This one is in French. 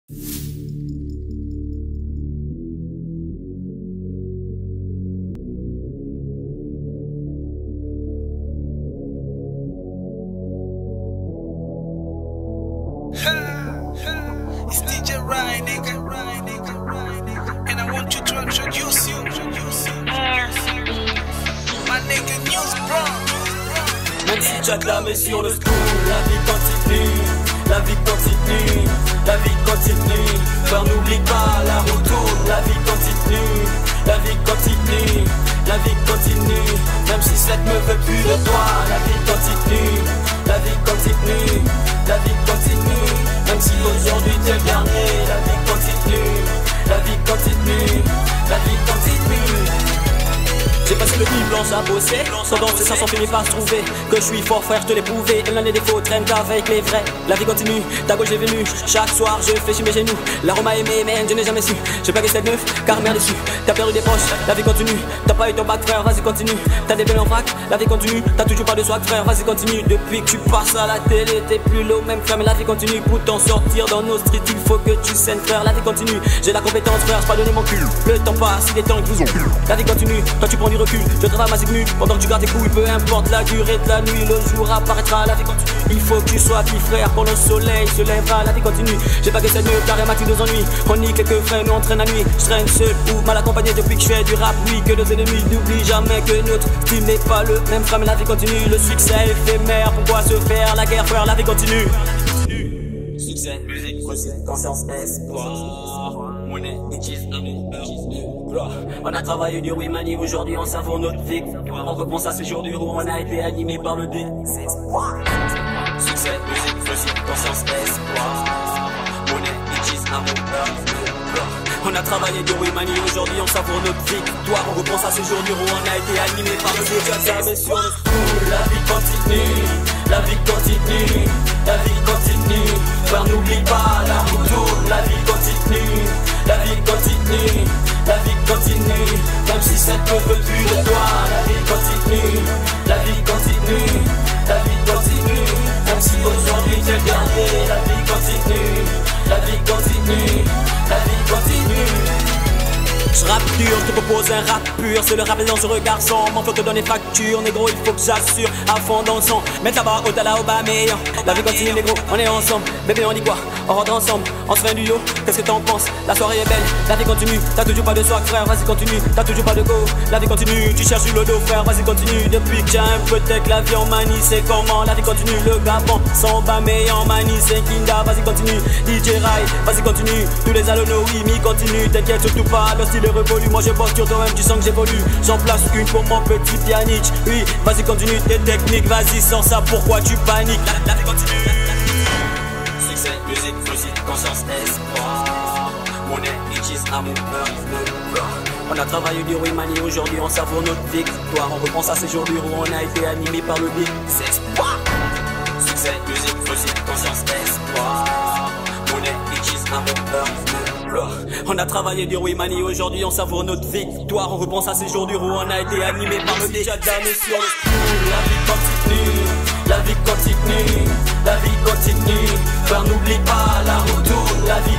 It's DJ Ryan, nigga. And I want you to introduce you. My nigga News Bro. Même si tu as de la mais sur le school, la vie continue, la vie continue, la vie continue. Frère, n'oublie pas la route tourne, la vie continue, la vie continue, la vie continue. Même si cette me veut plus de toi, la vie continue, la vie continue, la vie continue. Même si aujourd'hui t'es le dernier, la vie continue, la vie continue, la vie continue. J'ai passé le nuit blanche à bosser, sans danser, ça s'en finit par se trouver. Que je suis fort frère, je te l'ai prouvé. Et l'un des défauts traîne avec les vrais. La vie continue, ta gauche est venue. Chaque soir je fléchis mes genoux. L'arôme a aimé, mais je n'ai jamais su. J'ai pas cette neuf, car merde dessus. T'as perdu des proches, la vie continue. T'as pas eu ton bac frère, vas-y continue. T'as des belles en vrac, la vie continue. T'as toujours pas de swag frère, vas-y continue. Depuis que tu passes à la télé, t'es plus l'eau même frère, mais la vie continue. Pour t'en sortir dans nos streets, il faut que tu saignes frère, la vie continue. J'ai la compétence frère, j'ai pas donné mon cul. Le temps passe, il est temps que vous encule. La vie continue, toi tu prends du recul. Je travaille ma zignu pendant que tu gardes tes couilles. Peu importe la durée de la nuit, le jour apparaîtra, la vie continue. Il faut que tu sois petit frère quand le soleil se lèvera, la vie continue. J'ai pas que cette nuit, carré ma nos ennuis. On nie quelques frères, nous on traîne la nuit. Je traîne seul ou mal accompagné depuis que je fais du rap. Oui, que nos ennemis n'oublient jamais que notre style n'est pas le même frère, mais la vie continue. Le succès éphémère, pourquoi se faire la guerre frère, la vie continue. Succès, musique, conscience, espoir. Monnaie, étise, amour, gloire. On a travaillé dur, oui manie, aujourd'hui on savoure notre victoire. On repense à ces jours durs où on a été animé par le désespoir. Succès, musique, conscience, espoir. Monnaie, étise, amour, gloire. On a travaillé dur, oui manie, aujourd'hui on savoure notre victoire. On repense à ces jours durs où on a été animé par le désespoir. La vie continue, la vie continue, la vie continue. Frère, n'oublie pas la route tourne, la vie continue, la vie continue, la vie continue. Même si cette ne veut plus de toi, la vie continue, la vie continue, la vie continue. Même si aujourd'hui t'es le dernier, la vie continue, la vie continue, la vie continue. Je rappe dur, je te propose un rap pur. C'est le rap dangereux garçon, m'en faut te donner facture. Négro, il faut que j'assure, à fond dans le son. Mets ta barre haute à la Obama. La vie continue négro, on est ensemble. Bébé on dit quoi, on rentre ensemble. On se fait un duo, qu'est-ce que t'en penses? La soirée est belle, la vie continue. T'as toujours pas de swag frère, vas-y continue. T'as toujours pas de go, la vie continue. Tu cherches le dos frère, vas-y continue. Depuis que j'ai un peu de tech, la vie en manie. C'est comment, la vie continue. Le Gabon, sans bas mais en manie. C'est Kinda, vas-y continue. DJ Rai, vas-y continue. Tous les allonos, oui, mi continue. T'inquiète surtout pas, le style révolu, moi je bosse sur toi-même, tu sens que j'évolue. J'en place une pour mon petit pianiste. Oui, vas-y continue tes techniques, vas-y sans ça, pourquoi tu paniques? La vie continue. Succès, musique, conscience, espoir. Monnaie, étise, amour, gloire. On a travaillé dur, oui manie, aujourd'hui on savoure notre victoire. On repense à ces jours durs où on a été animé par le désespoir. Succès, musique, conscience, espoir. Monnaie, étise, amour, gloire. On a travaillé dur, oui manie, aujourd'hui on savoure notre victoire. On repense à ces jours durs où on a été animé par le désespoir. Sur le la vie continue, la vie continue, la vie continue. Frère, n'oublie pas la route tourne, la vie